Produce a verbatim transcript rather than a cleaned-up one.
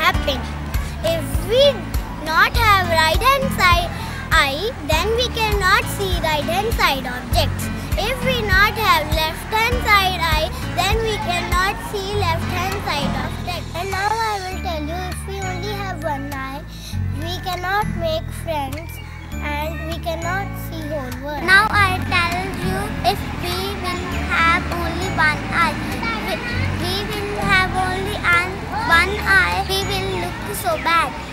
happen. If we not have right hand side eye, then we cannot see right hand side objects. If we not have left hand side eye, then we cannot see left hand side objects. And now I will tell you, if we only have one eye, we cannot make friends and we cannot see whole world. Now I tell you, if we will have only one eye, we, we will have only one eye, we will look so bad.